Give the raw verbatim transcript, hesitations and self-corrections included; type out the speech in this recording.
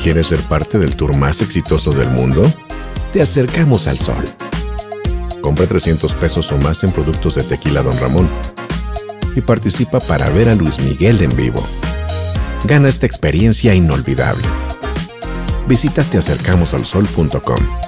¿Quieres ser parte del tour más exitoso del mundo? Te acercamos al sol. Compra trescientos pesos o más en productos de Tequila Don Ramón y participa para ver a Luis Miguel en vivo. Gana esta experiencia inolvidable. Visita te acercamos al sol punto com.